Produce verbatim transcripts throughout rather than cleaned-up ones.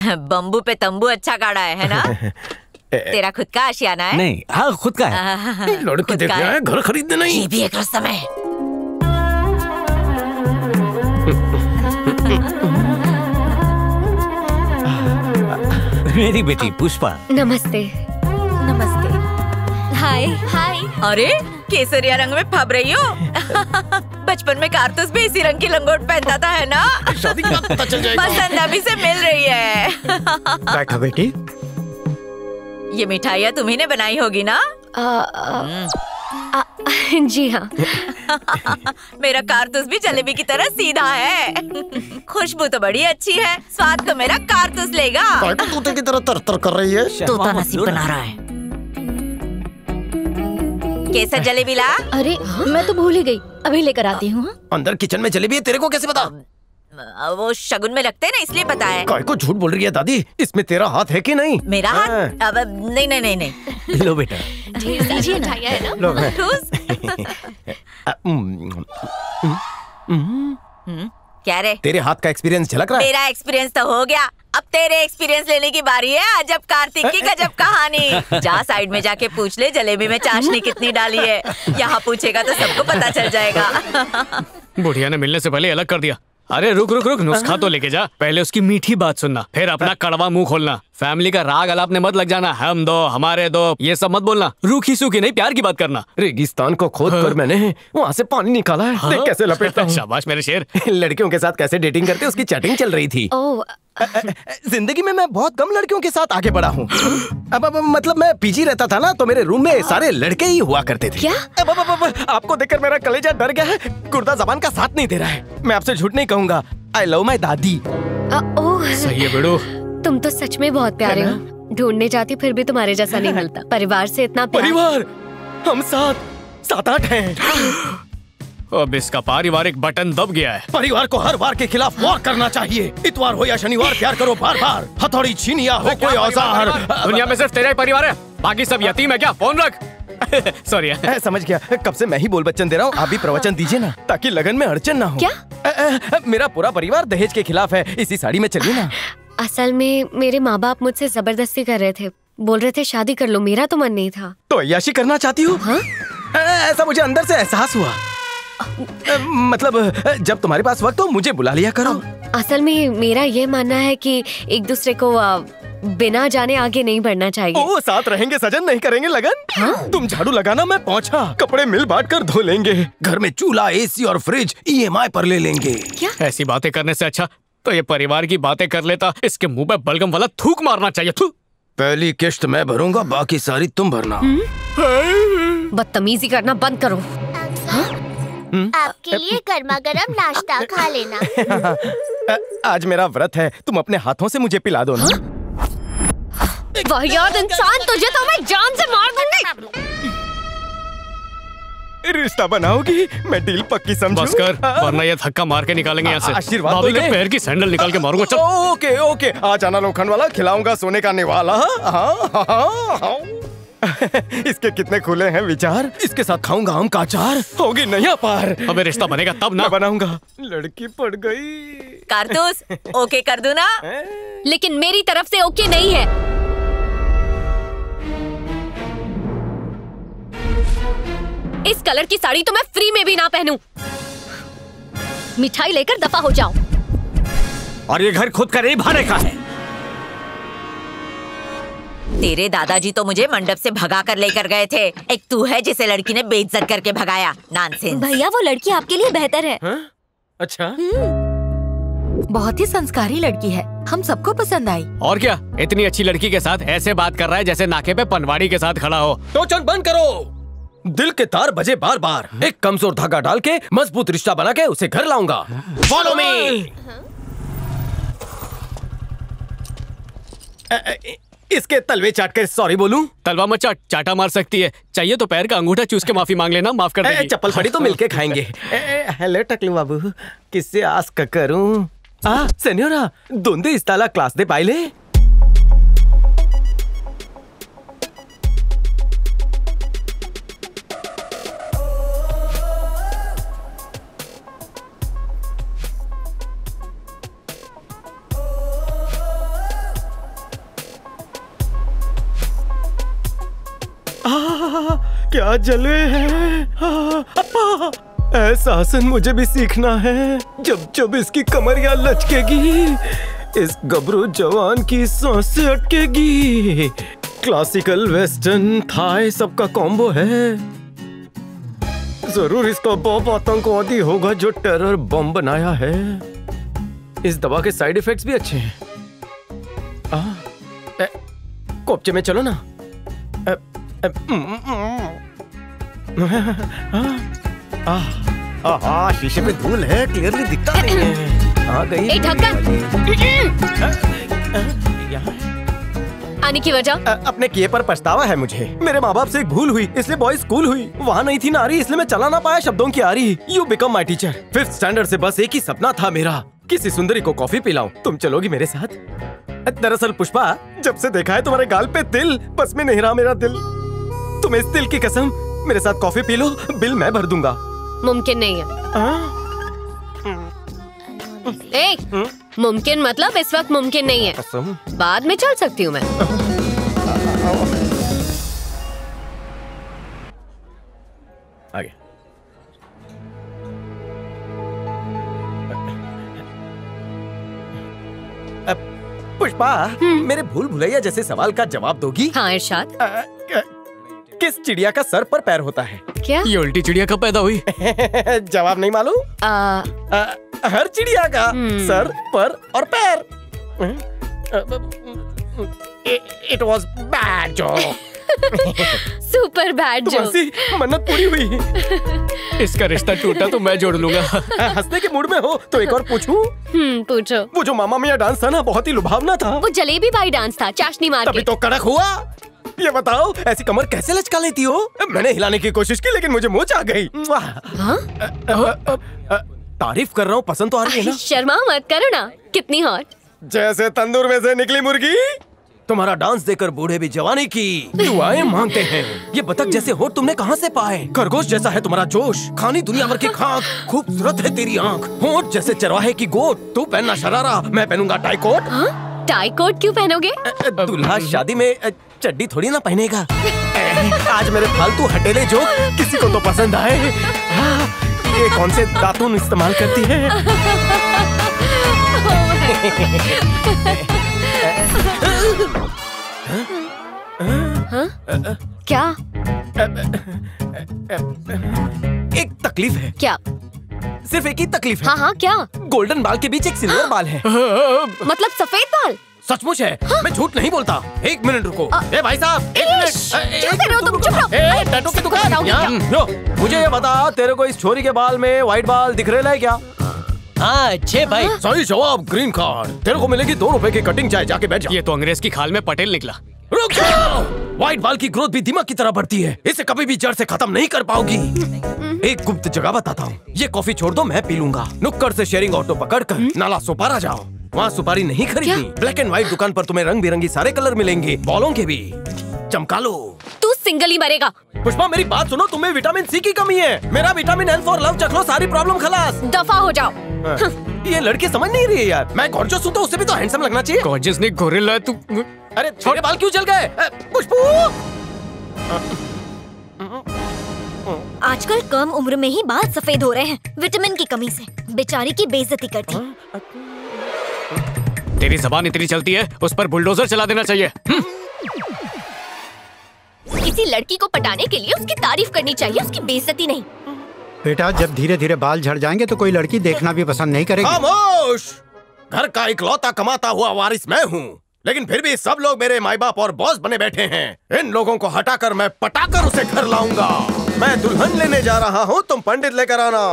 Bamboo पे तंबू अच्छा गाड़ा है, है ना? तेरा खुद का आशियाना है? नहीं, हाँ खुद का है। लड़के देख रहे हैं, घर खरीदने नहीं। ये भी एक रस्म है। मेरी बेटी पुष्पा। नमस्ते। नमस्ते। हाय हाय। अरे केसरिया रंग में फब रही हो? बचपन में कारतूस भी इसी रंग की लंगोट पहनता था, है ना? शादी के बाद पता चल जाएगा। पसंद अभी से मिल रही है। बैठो बेटी। ये मिठाइयाँ तुम्ही ने बनाई होगी ना? आ, आ, आ, जी हाँ। मेरा कारतूस भी जलेबी की तरह सीधा है। खुशबू तो बड़ी अच्छी है, स्वाद तो मेरा कारतूस लेगा। तो तूते की तरह तर तर कर रही है। तोता नसीब बना रहा है। कैसा जलेबी ला? अरे मैं तो भूल ही गई, अभी लेकर आती हूँ। अंदर किचन में जलेबी है, तेरे को कैसे पता? वो शगुन में लगते हैं ना, इसलिए पता है। काय को झूठ बोल रही है दादी? इसमें तेरा हाथ है कि नहीं? मेरा हाथ? अब नहीं नहीं नहीं नहीं। लो बेटा। लीजिए ना। है ना? लो। क्या रे? तेरे हाथ का एक्सपीरियंस झलक रहा है? मेरा एक्सपीरियंस तो हो गया, अब तेरे एक्सपीरियंस लेने की बारी है। अजब कार्तिक की गजब कहानी। जा साइड में जाके पूछ ले जलेबी में चाशनी कितनी डाली है। यहाँ पूछेगा तो सबको पता चल जाएगा। बुढ़िया ने मिलने से पहले अलग कर दिया। अरे रुक रुक रुक, नुस्खा तो लेके जा। पहले उसकी मीठी बात सुनना, फिर अपना कड़वा मुंह खोलना। फैमिली का राग अलाप ने मत लग जाना। हम दो, हमारे दो, ये सब मत बोलना। रूखी सूखी नहीं, प्यार की बात करना। रेगिस्तान को खोद कर मैंने वहाँ से पानी निकाला है। हाँ? देख कैसे लपेटता हूँ। शाबाश मेरे शेर। लड़कियों के साथ कैसे डेटिंग करते उसकी चैटिंग चल रही थी। ओह, जिंदगी में मैं बहुत कम लड़कियों के साथ आगे बढ़ा हूँ। अब अब मतलब मैं पीजी रहता था ना, तो मेरे रूम में सारे लड़के ही हुआ करते थे। क्या? अब अब अब अब आपको देखकर मेरा कलेजा डर गया है। गुर्दा जबान का साथ नहीं दे रहा है। मैं आपसे झूठ नहीं कहूँगा, आई लव माई दादी। ओह सही है बेड़ू। तुम तो सच में बहुत प्यारे हो। ढूंढने जाती फिर भी तुम्हारे जैसा नहीं मिलता। परिवार से इतना प्यार। परिवार? हम सात सात आठ हैं। अब इसका पारिवारिक बटन दब गया है। परिवार को हर बार के खिलाफ वॉर करना चाहिए। इतवार हो या शनिवार प्यार करो बार बार। हथौड़ी छीनिया हो कोई औजार। दुनिया में सिर्फ तेरा ही परिवार है, बाकी सब यतीम है क्या? फोन रख। सॉरी। समझ गया, कब से मैं ही बोल बच्चन दे रहा हूँ। आप भी प्रवचन दीजिए ना, ताकि लगन में अड़चन ना हो। क्या? आ, आ, मेरा पूरा परिवार दहेज के खिलाफ है। इसी साड़ी में चलिए ना। असल में मेरे माँ बाप मुझसे जबरदस्ती कर रहे थे। बोल रहे थे शादी कर लो, मेरा तो मन नहीं था। तो अय्याशी करना चाहती हूँ? हाँ? ऐसा मुझे अंदर से एहसास हुआ। मतलब जब तुम्हारे पास वक्त हो मुझे बुला लिया करो। असल में मेरा ये मानना है कि एक दूसरे को आ, बिना जाने आगे नहीं बढ़ना चाहिए। ओ, साथ रहेंगे सजन, नहीं करेंगे लगन। हाँ? तुम झाड़ू लगाना, मैं पहुंचा। कपड़े मिल बांट कर धो लेंगे। घर में चूल्हा, एसी और फ्रिज ईएमआई पर ले लेंगे। क्या? ऐसी बातें करने से अच्छा तो ये परिवार की बातें कर लेता। इसके मुंह पे बलगम वाला थूक मारना चाहिए। थू। पहली किश्त मैं भरूंगा, बाकी सारी तुम भरना। बदतमीजी करना बंद करो। आपके लिए गर्मा गर्म नाश्ता खा लेना। आज मेरा व्रत है, तुम अपने हाथों से मुझे पिला दो ना। वाहियात इंसान, तुझे तो मैं जान से मार दूंगी। रिश्ता बनाओगी? मैं डील पक्की समझूं? बस कर, वरना ये धक्का मार के निकालेंगे यहाँ से। आशीर्वाद बाबू के दोगे? पैर की सैंडल निकाल के मारूंगा। चल। ओके ओके, आज आना लोखंड वाला, खिलाऊंगा सोने का निवाला। हाँ, हाँ, हाँ। इसके कितने खुले हैं विचार। इसके साथ खाऊंगा आम का अचार, होगी नैया पार। अबे रिश्ता बनेगा तब ना। मैं बनाऊंगा। लड़की पड़ गई। कारतूस ओके कर दूं ना? लेकिन मेरी तरफ से ओके नहीं है। इस कलर की साड़ी तो मैं फ्री में भी ना पहनूं। मिठाई लेकर दफा हो जाओ। और ये घर खुद का नहीं भाड़े का है। तेरे दादाजी तो मुझे मंडप से भगा कर लेकर गए थे। एक तू है जिसे लड़की ने बेइज्जत करके भगाया। नॉनसेंस। भैया वो लड़की आपके लिए बेहतर है। हा? अच्छा। बहुत ही संस्कारी लड़की है, हम सबको पसंद आई। और क्या, इतनी अच्छी लड़की के साथ ऐसे बात कर रहा है जैसे नाके पे पनवाड़ी के साथ खड़ा हो। तो चल बंद करो। दिल के तार बजे बार बार। एक कमजोर धागा डाल के मजबूत रिश्ता बना के उसे घर लाऊंगा। Follow me. इसके तलवे चाट कर सॉरी बोलूं? तलवा मत चाट, चाटा मार सकती है। चाहिए तो पैर का अंगूठा चूस के माफी मांग लेना, माफ कर देगी। चप्पल पड़ी तो मिलके खाएंगे। हेलो टकलू बाबू, किससे आस करूं? आ सेन्योरा, दोंदे इस्ताला क्लास दे पाइले? क्या जलवे हैं। ऐसा आसन मुझे भी सीखना है। जब जब इसकी कमरिया लचकेगी, इस गबरू जवान की सांसें अटकेगी। क्लासिकल, वेस्टर्न, थाई सबका कॉम्बो है। जरूर इसका बॉब आतंकवादी होगा जो टेरर बम बनाया है। इस दवा के साइड इफेक्ट्स भी अच्छे हैं। आ, ए, कोपचे में चलो ना। ए, ए, आ, आ, आ, शीशे पे धूल है, क्लियरली दिखता नहीं है। आ गई। ए, ढक्कन। आने की वजह? अपने किए पर पछतावा है मुझे। मेरे माँ बाप से एक भूल हुई, इसलिए बॉयज स्कूल हुई। वहाँ नहीं थी नारी, इसलिए मैं चला ना पाया शब्दों की आरी। You become my teacher. Fifth standard से बस एक ही सपना था मेरा, किसी सुंदरी को कॉफी पिलाऊं। तुम चलोगी मेरे साथ? दरअसल पुष्पा, जब से देखा है तुम्हारे गाल पे तिल, बस में नहीं रहा मेरा दिल। तुम इस तिल की कसम, मेरे साथ कॉफी पी लो, बिल मैं भर दूंगा। मुमकिन नहीं है। ए, मुमकिन मतलब इस वक्त मुमकिन नहीं है। कसम? बाद में चल सकती हूँ मैं। आगे। पुष्पा, मेरे भूल भुलैया जैसे सवाल का जवाब दोगी? हाँ इरशाद। आ, किस चिड़िया का सर पर पैर होता है? क्या? ये उल्टी चिड़िया कब पैदा हुई? जवाब नहीं मालूम? आ, आ, हर चिड़िया का सर, पर और पैर। It was bad joke. Super bad joke. मन्नत पूरी हुई। इसका रिश्ता टूटा तो मैं जोड़ लूंगा। हंसने के मूड में हो तो एक और पूछूं? हम्म पूछो। वो जो मामा मियाँ डांस था ना, बहुत ही लुभावना था। वो जलेबी बाई डांस था, चाशनी मार तभी के। तो कड़क हुआ। ये बताओ, ऐसी कमर कैसे लचका लेती हो? मैंने हिलाने की कोशिश की लेकिन मुझे मोच आ गई। हाँ? तारीफ कर रहा हूँ, पसंद तो आ रही है ना? शर्मा मत करो ना, कितनी हॉट। जैसे तंदूर में से निकली मुर्गी। तुम्हारा डांस देखकर बूढ़े भी जवानी की दुआएं मांगते हैं। ये बतख जैसे होठ तुमने कहाँ से पाए? खरगोश जैसा है तुम्हारा जोश, खानी दुनिया भर की खाक, खूबसूरत है तेरी आंख। होठ जैसे चरवाहे की गोट, तू पहनना शरारा, मैं पहनूंगा टाई कोट। टाई कोट क्यों पहनोगे? दूल्हा शादी में चड्डी थोड़ी ना पहनेगा। आज मेरे फालतू हटेले जोक किसी को तो पसंद आए। ये कौन से दातुन इस्तेमाल करती है? हाँ? क्या? एक तकलीफ है। क्या? सिर्फ एक ही तकलीफ है। हाँ हाँ क्या? गोल्डन बाल के बीच एक सिल्वर बाल है। मतलब सफेद बाल? सचमुच है। हाँ? मैं झूठ नहीं बोलता। एक मिनट रुको। आ, ए भाई साहब, एक मिनट। क्या कर रहे हो तुम? चुप रहो। ए, टैटू की दुकान। यहाँ, मुझे ये बता, तेरे को इस छोरी के बाल में व्हाइट बाल दिख रहे हैं क्या? हाँ अच्छे भाई। सही जवाब, ग्रीन कार्ड। तेरे को मिलेगी दो रुपए की कटिंग चाय, जाके बैठ जा। ये तो अंग्रेज की खाल में पटेल निकला। रुक जाओ। व्हाइट बाल की ग्रोथ भी दिमाग की तरह बढ़ती है, इसे कभी भी जड़ से खत्म नहीं कर पाओगी। एक गुप्त जगह बताता हूँ, ये कॉफी छोड़ दो, मैं पी लूंगा। नुक्कड़ से शेयरिंग ऑटो पकड़कर नाला सोपारा जाओ, वहाँ सुपारी नहीं खरीदनी। ब्लैक एंड व्हाइट दुकान पर तुम्हें रंग बिरंगी सारे कलर मिलेंगे, बॉलों के भी। चमका लो। तू सिंगल ही मरेगा। पुष्पा मेरी बात सुनो, तुम्हें विटामिन सी की कमी है। मेरा विटामिन एल फॉर लव चख लो, सारी प्रॉब्लम खलास। दफा हो जाओ। ये लड़की समझ नहीं रही है यार। मैं गॉर्जियस हूँ तो उससे भी तो हैंडसम लगना चाहिए। गॉर्जियस नहीं, गोरिल्ला तू। अरे छोटे बाल क्यों जल गए? पुष्पू, आजकल कम उम्र में ही बाल सफेद हो रहे हैं, विटामिन की कमी से। बेचारी की बेइज्जती करती। तेरी जबान इतनी चलती है, उस पर बुलडोजर चला देना चाहिए। किसी लड़की को पटाने के लिए उसकी तारीफ करनी चाहिए, उसकी बेइज्जती नहीं। बेटा, जब धीरे धीरे बाल झड़ जाएंगे तो कोई लड़की देखना भी पसंद नहीं करेगी। खामोश! घर का इकलौता कमाता हुआ वारिस मैं हूँ, लेकिन फिर भी सब लोग मेरे माई बाप और बॉस बने बैठे हैं। इन लोगों को हटाकर मैं पटाकर उसे घर लाऊंगा। मैं दुल्हन लेने जा रहा हूँ, तुम पंडित लेकर आना।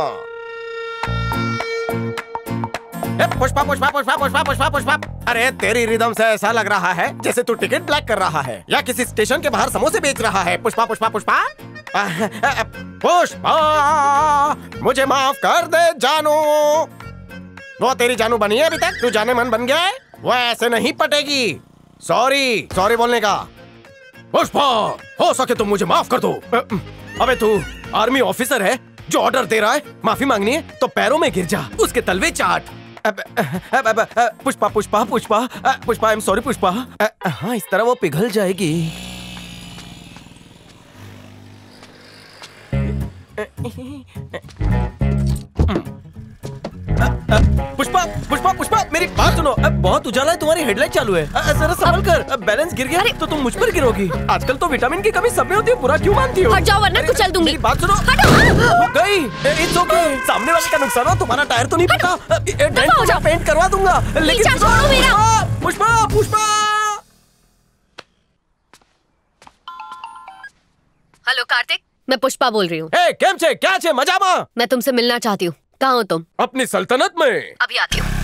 पुष्पा पुष्पा पुष्पा पुष्पा पुष्पा पुष्पा। अरे तेरी रिदम से ऐसा लग रहा है जैसे तू टिकट ब्लैक कर रहा है या किसी स्टेशन के बाहर समोसे बेच रहा है। पुष्पा पुष्पा पुष्पा पुष्पा, मुझे माफ कर दे जानू। वो तेरी जानू बनी है अभी तक? तू जाने मन बन गया है? वो ऐसे नहीं पटेगी। सॉरी सॉरी बोलने का। पुष्पा, हो सके तो मुझे माफ कर दो। अबे तू आर्मी ऑफिसर है जो ऑर्डर दे रहा है, माफी मांगनी है तो पैरों में गिर जा, उसके तलवे चाट। अब, अब, अब, अब, Pushpa Pushpa Pushpa Pushpa I am sorry Pushpa. हाँ, इस तरह वो पिघल जाएगी। पुष्पा पुष्पा पुष्पा मेरी बात सुनो। अब बहुत उजाला है, तुम्हारी हेडलाइट चालू है। अ, जरा संभल कर। अब बैलेंस गिर गया तो तुम मुझ पर गिरोगी। आजकल तो विटामिन की कमी सब में होती है, पूरा क्यों मानती हो? हट जाओ वरना कुचल दूंगी। मेरी बात सुनो। हो गई। It's okay. सामने वाले का नुकसान हो, तुम्हारा टायर तो नहीं फटा। डेंट हो जाओ, पेंट करवा दूंगा। लेकिन छोड़ो मेरा। पुष्पा पुष्पा। हेलो कार्तिक, मैं पुष्पा बोल रही हूँ। ए, केम छे? क्या छे? मजामा? मैं तुमसे मिलना चाहती हूँ। कहाँ हो तुम? अपनी सल्तनत में। अभी आती हूँ।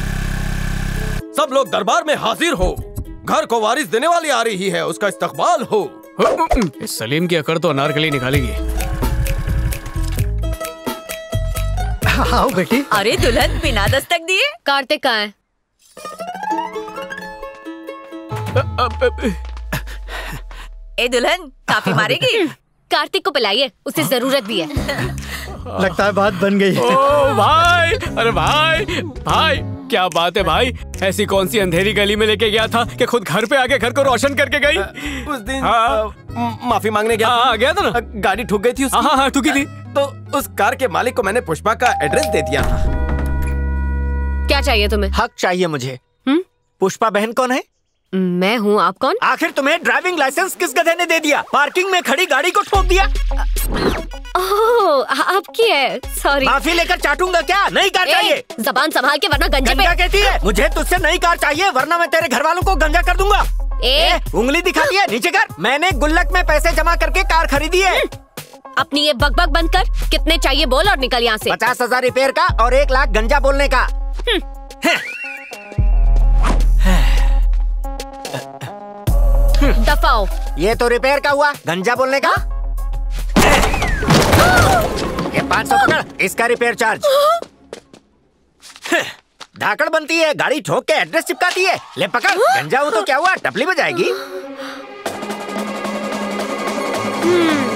सब लोग दरबार में हाजिर हो। घर को वारिस देने वाली आ रही है, उसका इस्तकबाल हो। इस सलीम की अकड़ तो अनारकली निकालेगी। आओ बेटी। अरे दुल्हन बिना दस्तक दिए। कार्तिक कहाँ है? ए दुल्हन काफी मारेगी। कार्तिक को पिलाइए, उसे जरूरत भी है। लगता है बात बन गई। ओ भाई, अरे भाई भाई क्या बात है भाई। ऐसी कौन सी अंधेरी गली में लेके गया था कि खुद घर पे आके घर को रोशन करके गई। उस दिन हाँ। अ, माफी मांगने गया। हाँ गया था ना। अ, गाड़ी ठुक गई थी उसकी। हाँ हाँ ठुकी थी। तो उस कार के मालिक को मैंने पुष्पा का एड्रेस दे दिया था। क्या चाहिए तुम्हें? हक चाहिए मुझे। हम्म? पुष्पा बहन कौन है? मैं हूँ, आप कौन? आखिर तुम्हें ड्राइविंग लाइसेंस किस गधे ने दे दिया? पार्किंग में खड़ी गाड़ी को ठोक दिया। ओह, आपकी है। सॉरी। माफी लेकर चाटूंगा क्या? नई कार चाहिए। जबान संभाल के वरना गंजे गंजा पे। कहती है? मुझे तुझसे नई कार चाहिए वरना मैं तेरे घर वालों को गंजा कर दूंगा। ए, ए, उंगली दिखाती है, नीचे कर। मैंने गुल्लक में पैसे जमा करके कार खरीदी है। अपनी ये बकबक बंद कर। कितने चाहिए बोल और निकल यहाँ से। पचास हजार रिपेयर का और एक लाख गंजा बोलने का। दफाओ। ये तो रिपेयर का हुआ, गंजा बोलने का। ये पाँच सौ पकड़, इसका रिपेयर चार्ज। धाकड़ बनती है, गाड़ी ठोक के एड्रेस चिपकाती है। ले पकड़, गंजा हो तो क्या हुआ, टपली बजाएगी।